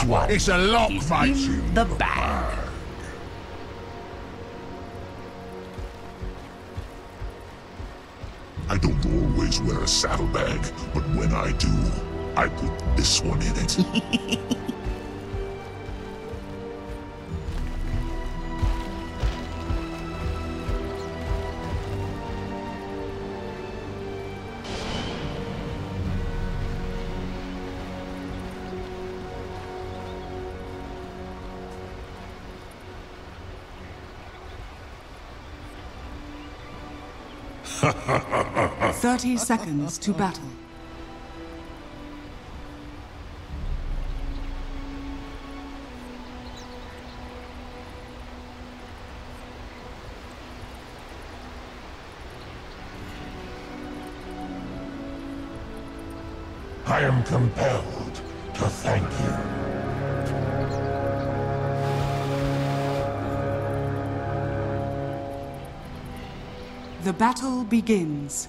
one. It's a lock, Is mate. in the bag. I don't always wear a saddlebag, but when I do, I put this one in it. Battle. 30 seconds to battle. I am compelled to thank you. The battle begins.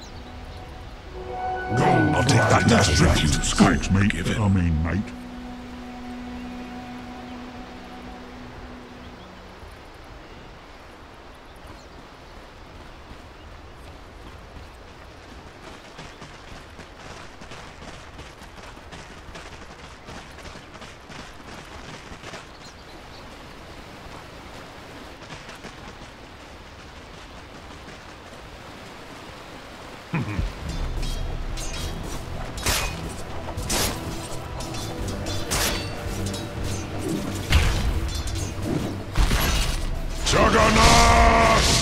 I'll take that as tribute. Thanks, mate. I mean, mate. Juggernaut!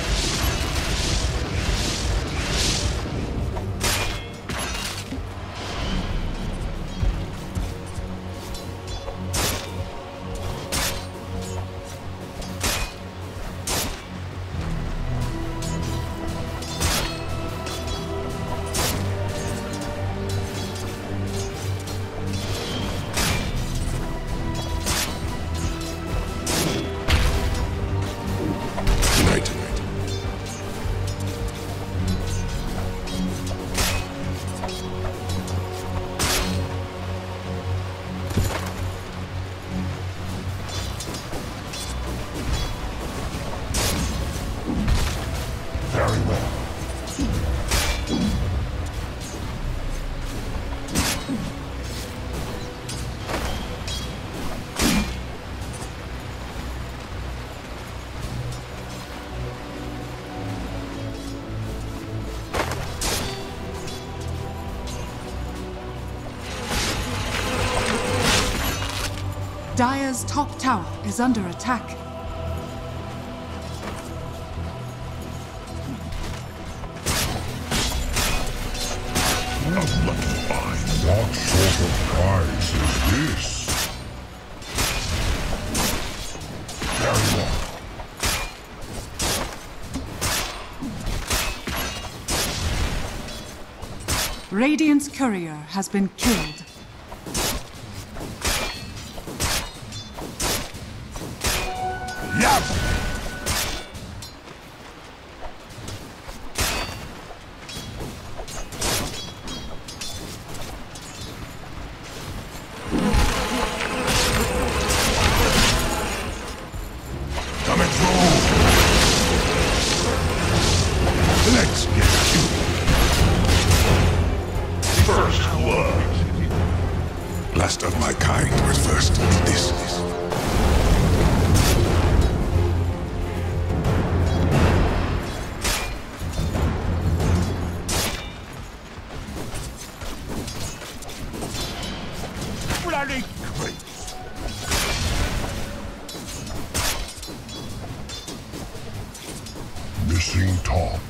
Very well. Dire's top tower is under attack. What sort of prize is this? Very well. Radiant's courier has been killed. Yep! Coming through! Let's get to it. First blood. Last of my kind was first. This. Bloody great. Missing top.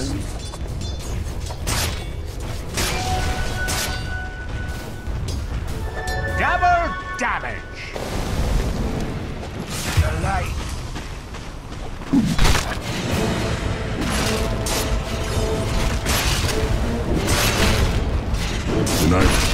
Double damage! The light. Tonight.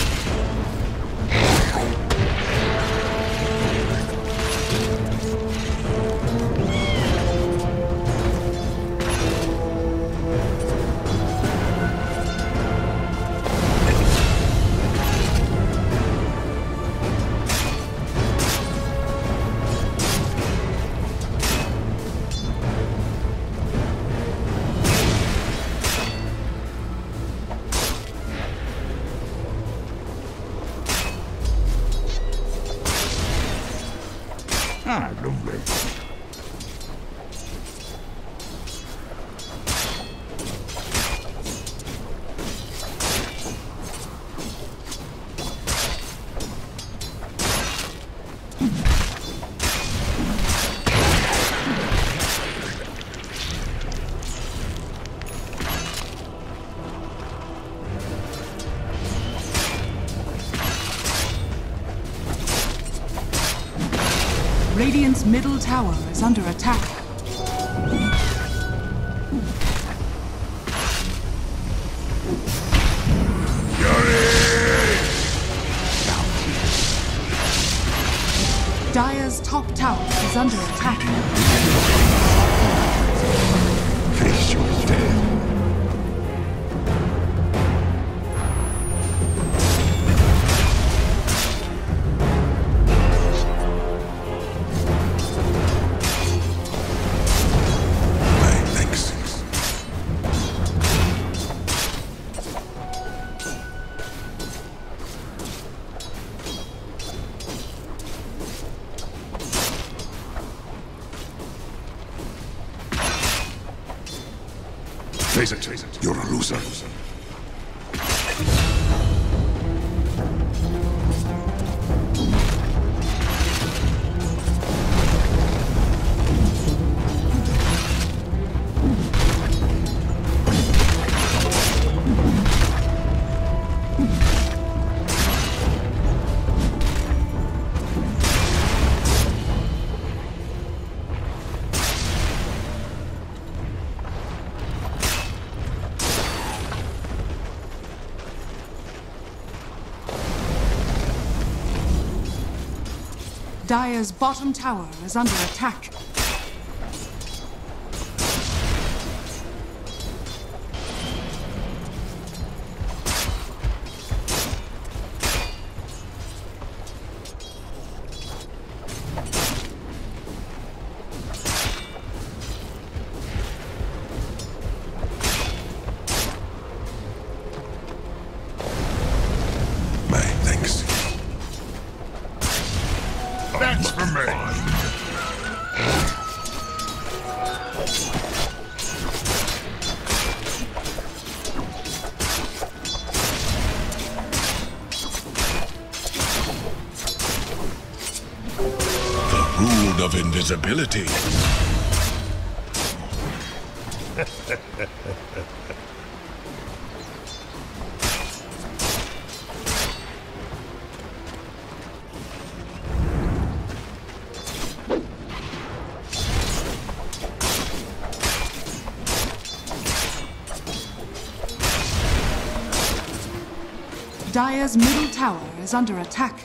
Ah, lovely. Radiant's middle tower is under attack. Dire's top tower is under attack. Face your death. Face it, you're a loser. Dire's bottom tower is under attack. That's for me. The rule of invisibility. Dire's middle tower is under attack.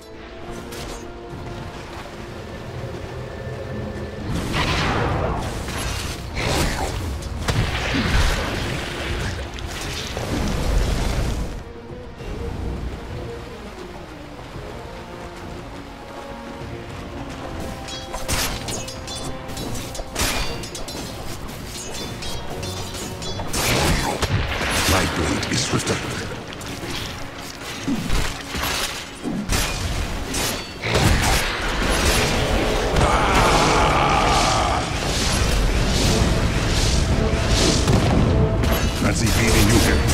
My blade is swifter. Fancy beating you here.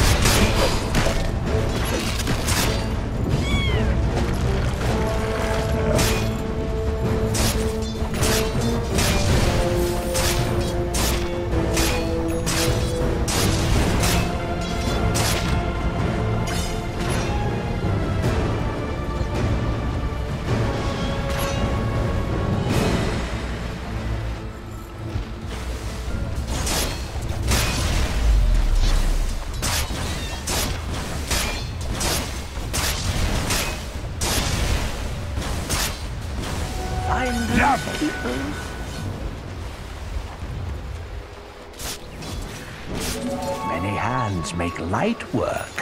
Many hands make light work.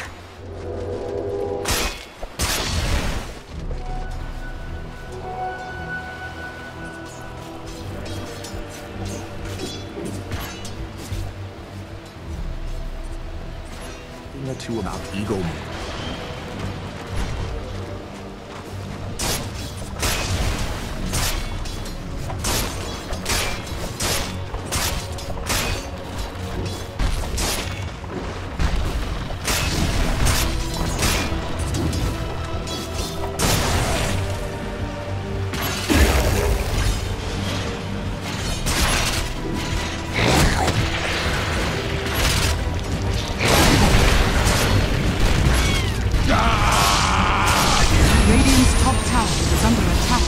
Thing or two about Eagle. Radiant's top tower is under attack.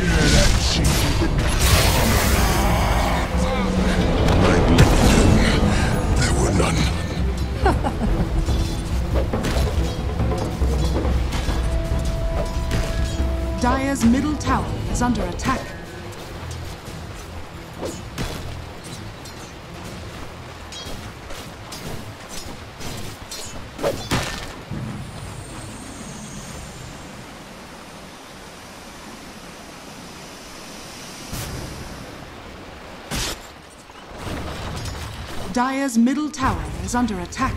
There were none. Dire's middle tower is under attack. Dire's middle tower is under attack.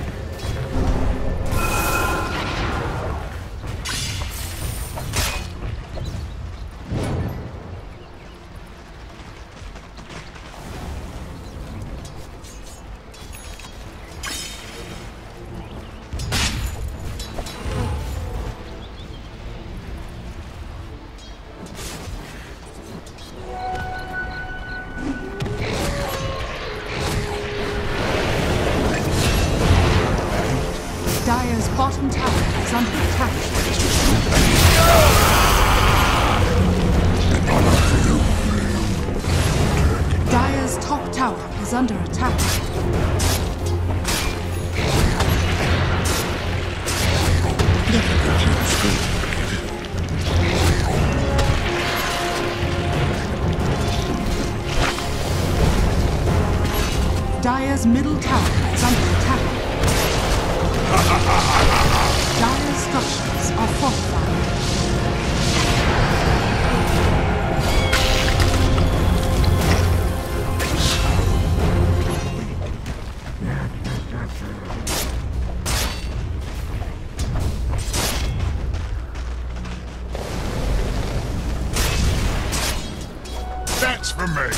Dire's bottom tower is under attack. Dire's top tower is under attack. Dire's middle tower is under attack. Dire's structures are fortified. That's for me.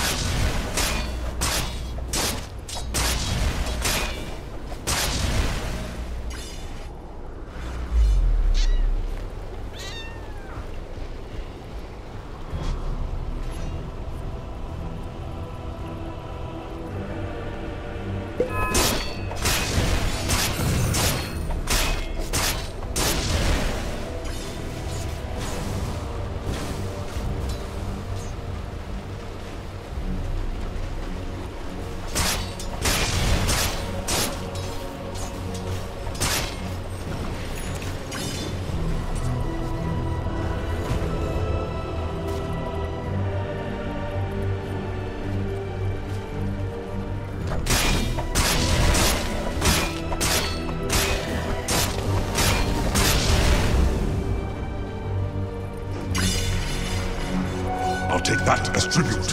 I'll take that as tribute.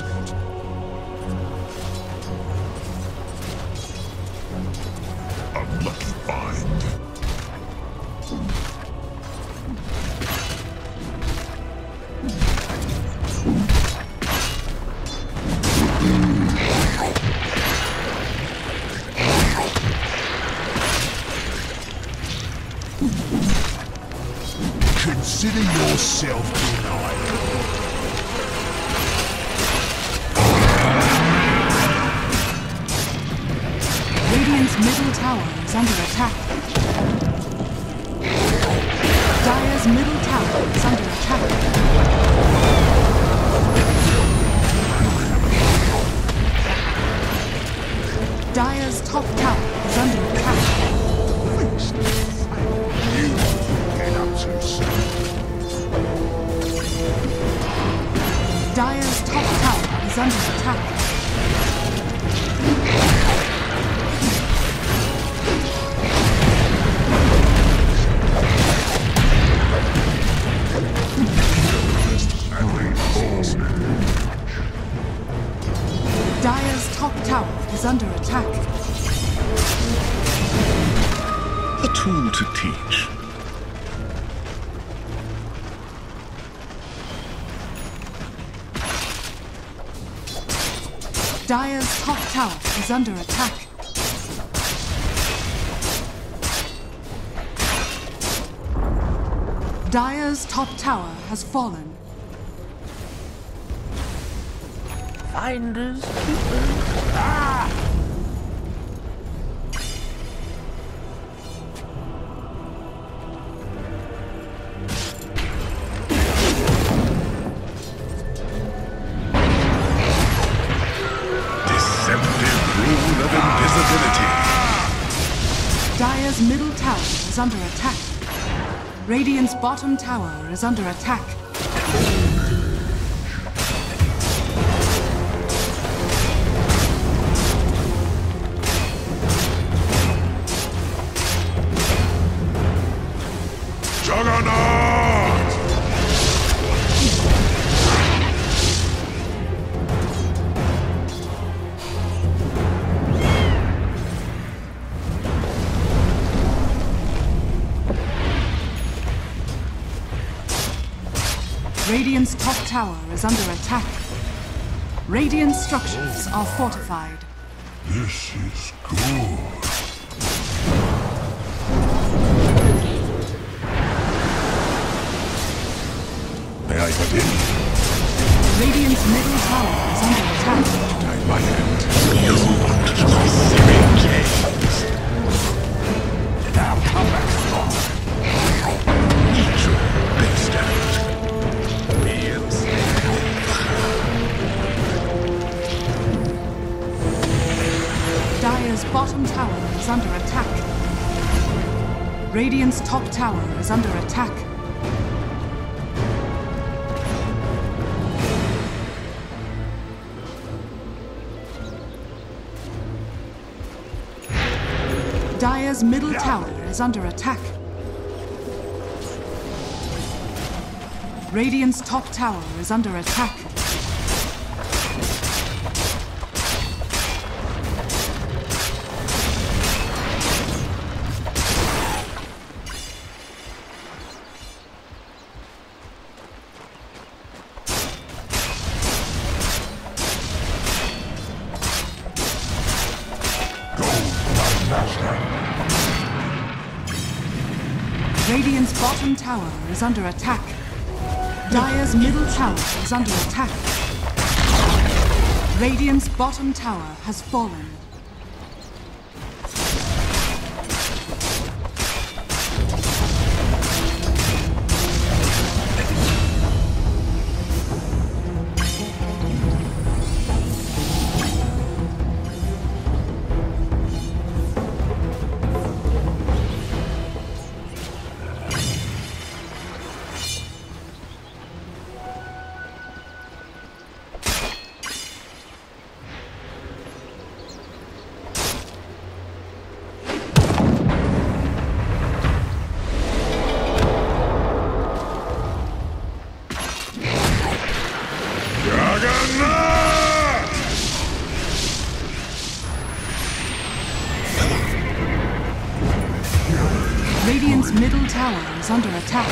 Unlucky find. Consider yourself denied. Radiant's middle tower is under attack. Dire's middle tower is under attack. Dire's top tower is under attack. You get up too soon. Dire's top is under attack. Dire's top tower is under attack. A tool to teach. Dire's top tower is under attack. Dire's top tower has fallen. Finders keepers. Ah! Deceptive rule of invisibility. Dire's middle tower is under attack. Radiant's bottom tower is under attack. Juggernaut! Radiant's top tower is under attack. Radiant structures are fortified. This is good. May I begin? Radiant's middle tower is under attack. Time my hand. You want my searing gaze. Now come back strong. Eat your best out. Be enslaved. Dire's bottom tower is under attack. Radiant's top tower is under attack. Dire's middle tower is under attack. Radiant's top tower is under attack. Radiant's bottom tower is under attack. Dire's middle tower is under attack. Radiant's bottom tower has fallen. Radiant's middle tower is under attack.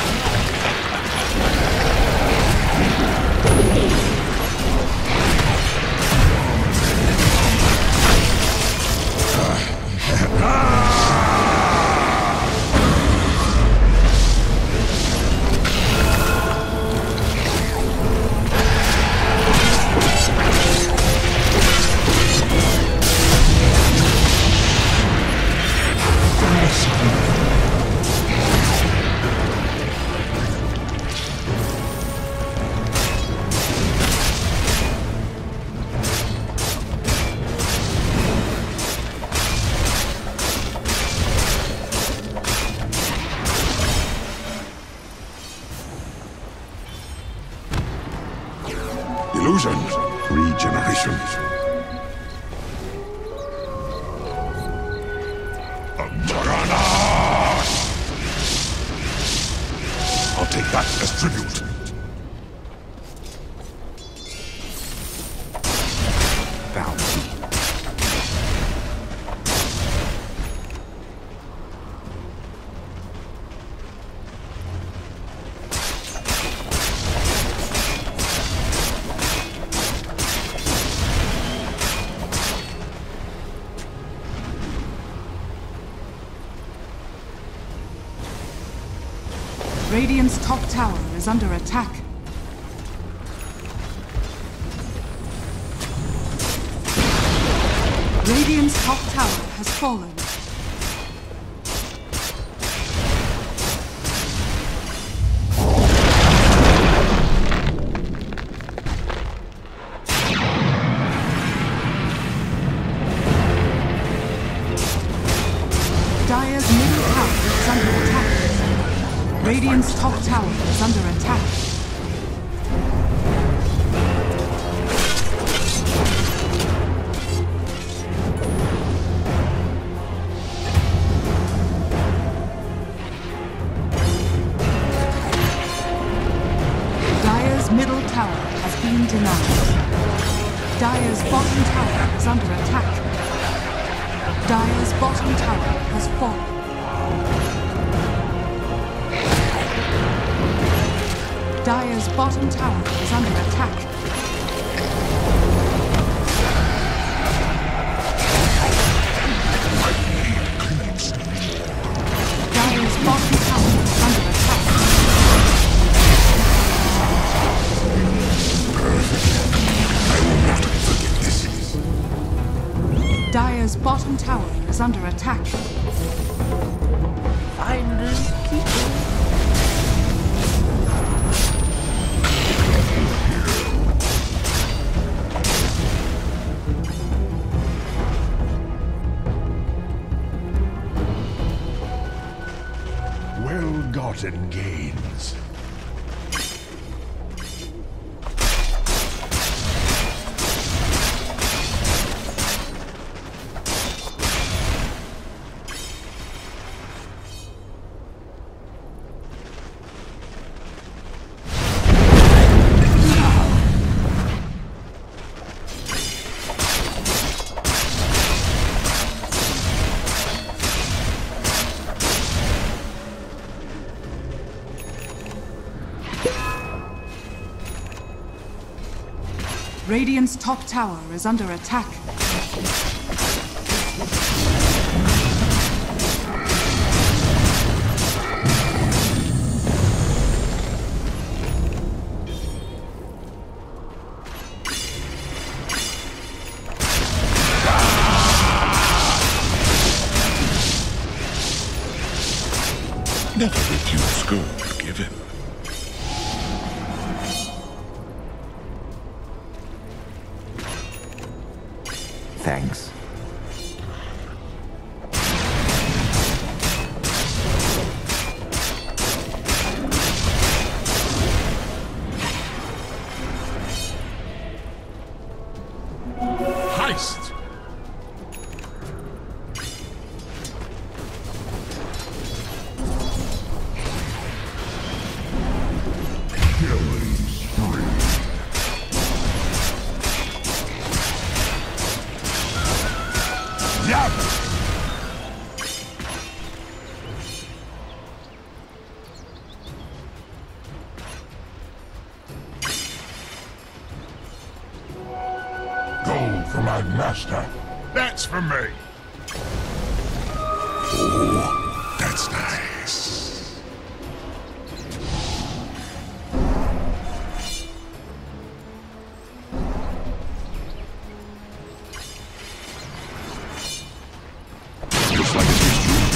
Radiant's top tower is under attack. Radiant's top tower has fallen. Dire's middle tower is under attack. Radiant's top tower is under attack. Dire's middle tower has been denied. Dire's bottom tower is under attack. Dire's bottom tower has fallen. Dire's bottom tower is under attack. Dire's bottom tower is under attack. Dire's bottom tower is under attack. Finders keepers. Well-gotten gains. Radiant's top tower is under attack. Never refuse gold given. Thanks. Heist! Killing spree. Yep! Gold for my master. That's for me. Oh, that's nice. Looks like it's just you.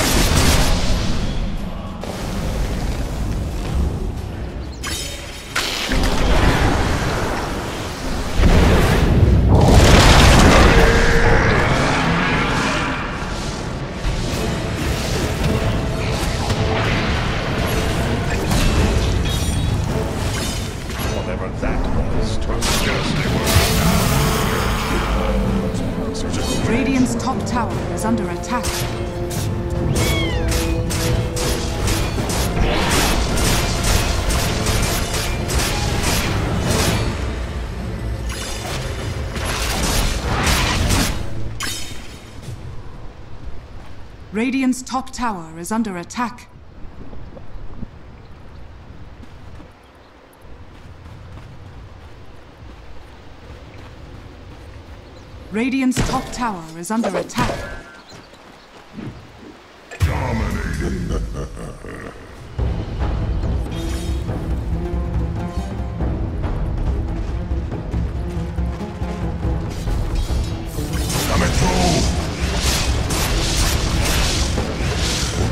Whatever that was, 'twas scarcely worth. Radiant's top tower is under attack. Radiant's top tower is under attack. Radiant's top tower is under attack. Dominating.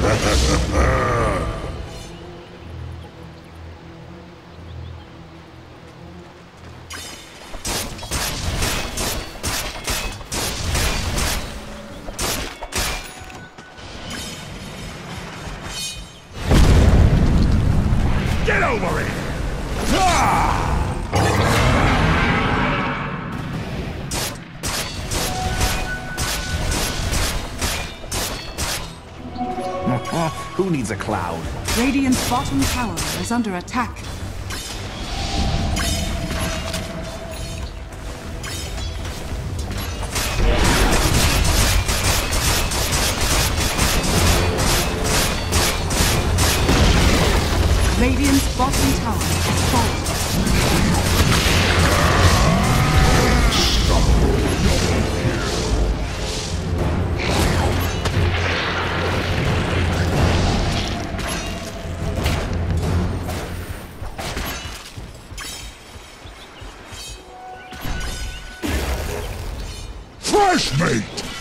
Get over it! Who needs a cloud? Radiant's bottom tower is under attack. Radiant's bottom tower has fallen. Fresh mate!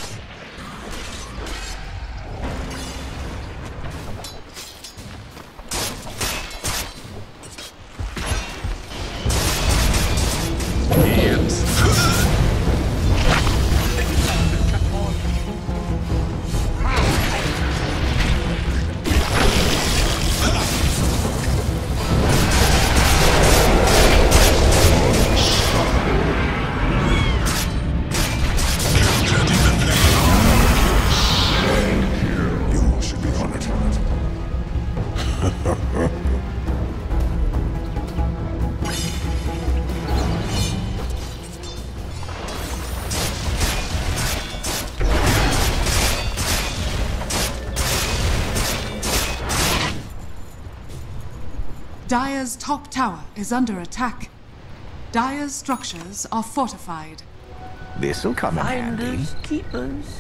Dire's top tower is under attack. Dire's structures are fortified. This'll come in handy. Finders, keepers.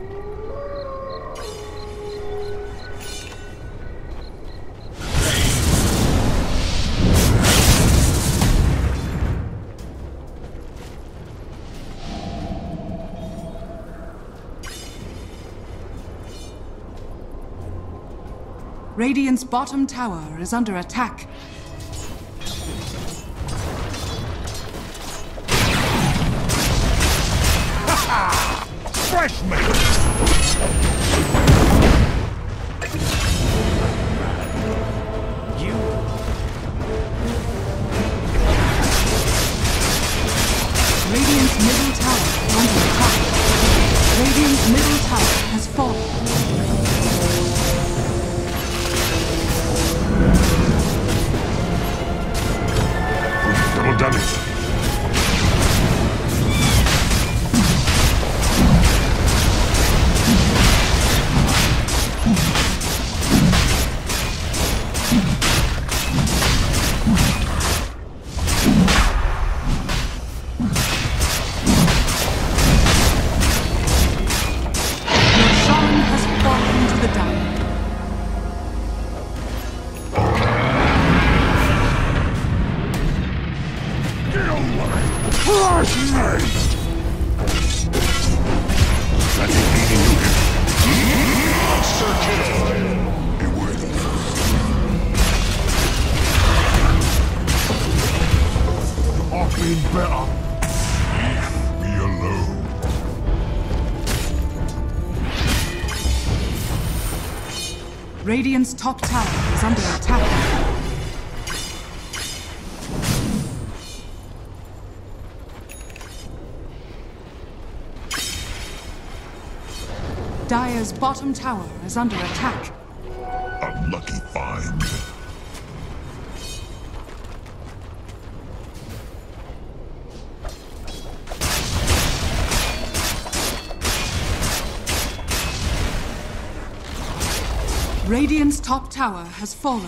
Radiant's bottom tower is under attack. Fresh meat! Radiant's middle tower is under attack. Radiant's middle tower has fallen. Double damage. Radiant's top tower is under attack. Dire's bottom tower is under attack. Unlucky find. Radiant's top tower has fallen.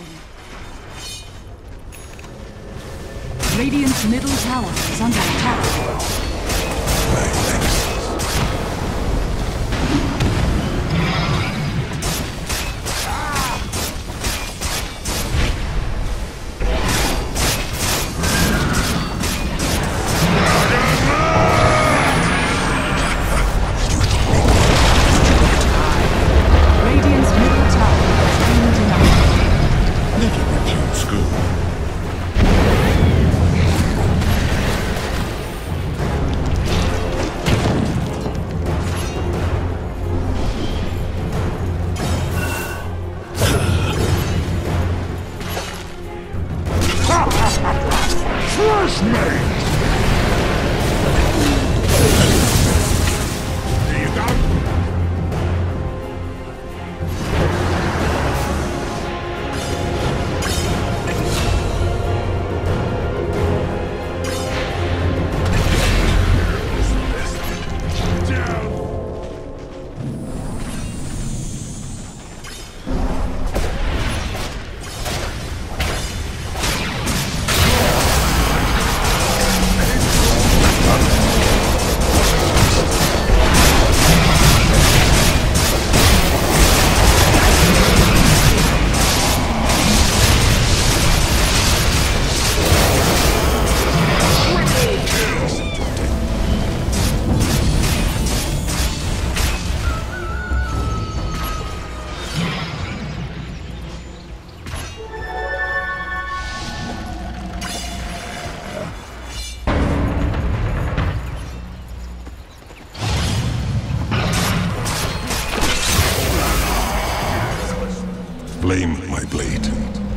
Radiant's middle tower is under attack. Radiant's middle tower Blame my blade.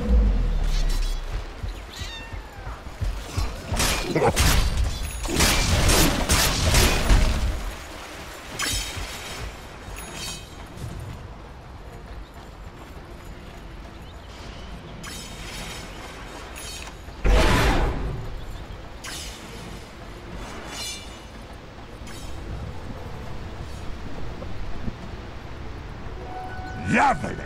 Lovely!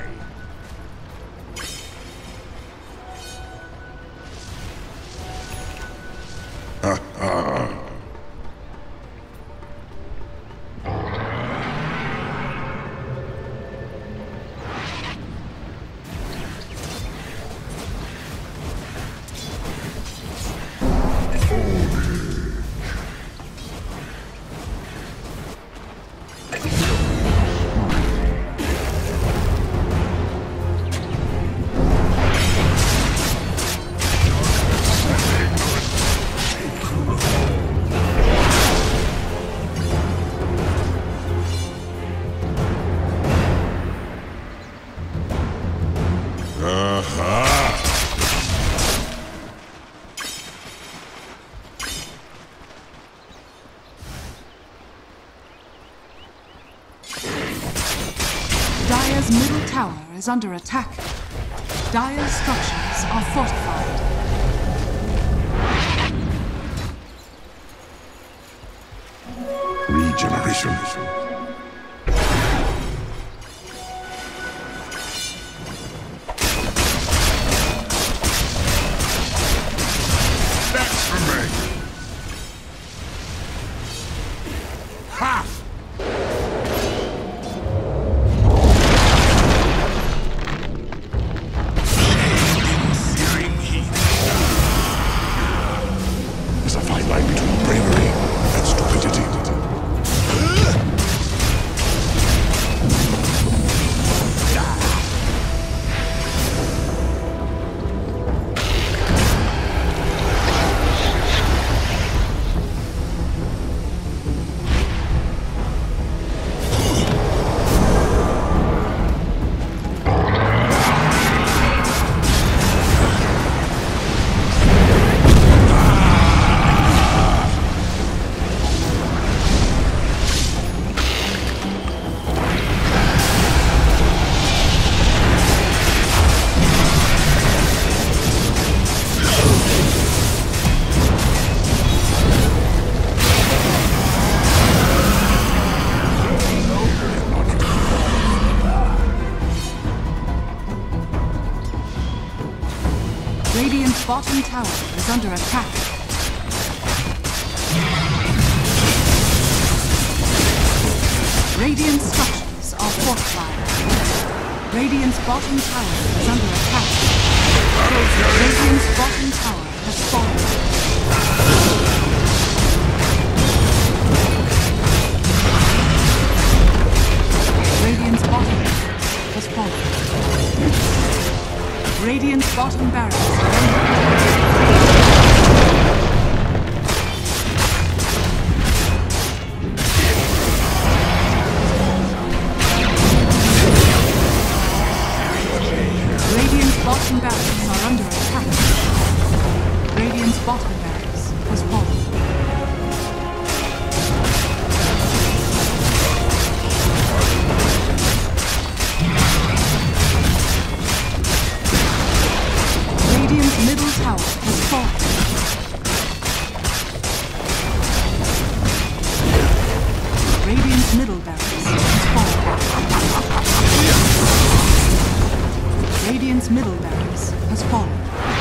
Dire's middle tower is under attack. Dire's structures are fortified. Regeneration. That's for me! Ha! There's a fine line between bravery and stupidity. Radiant's bottom tower is under attack. Radiant's structures are fortified. Radiant's bottom tower is under attack. Radiant's bottom tower has fallen. Radiant's bottom has fallen. Radiant's bottom barracks are under attack. Radiant's bottom barracks are under attack. Radiant's bottom barracks has fallen. Radiant's middle tower has fallen. Radiant's middle barracks has fallen. Radiant's middle barracks has fallen.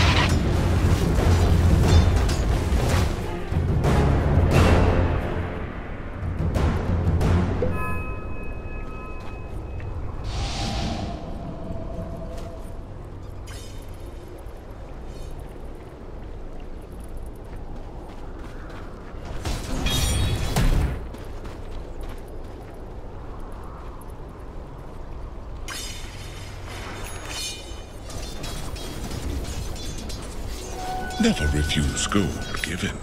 Never refuse gold given.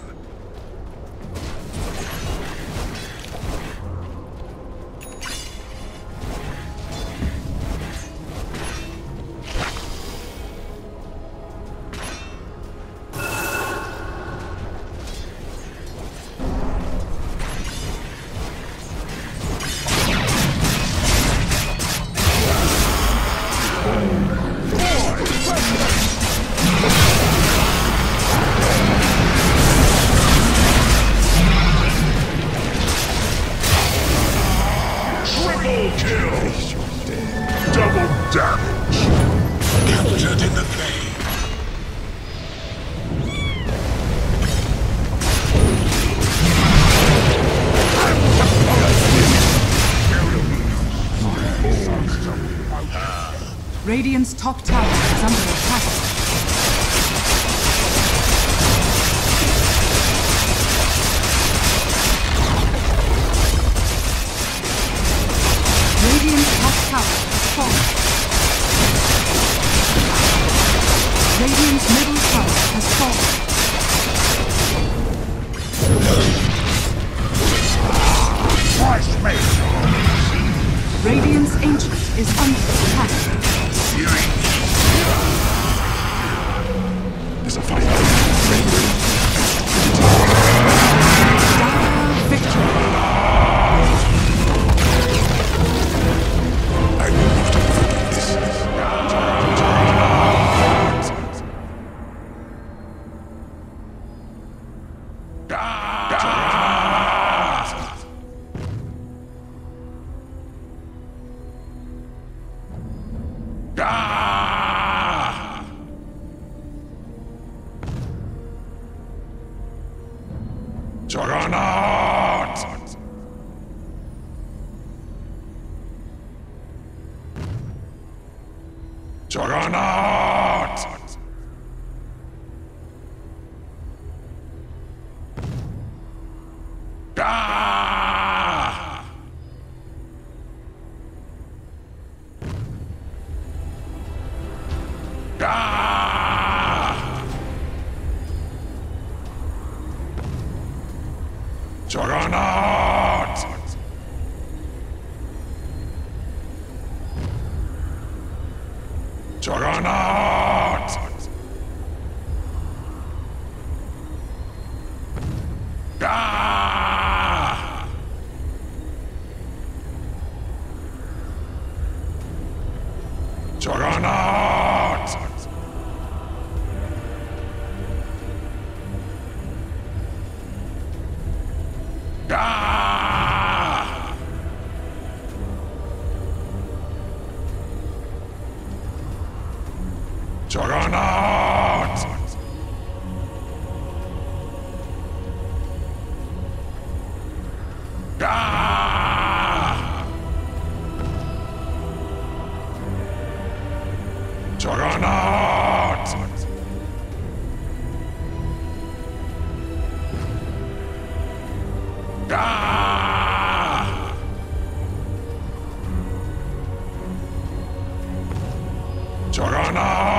Triple kill! Double damage! Captured in the plane. Radiant's top tower is under attack. Radiant's top tower has fallen. Radiant's middle tower has fallen. Radiant's ancient is under attack. There's a fight. Victory. I will not forget this. Juggernaut! Juggernaut! Juggernaut! Juggernaut! Juggernaut! Juggernaut! Juggernaut! Juggernaut!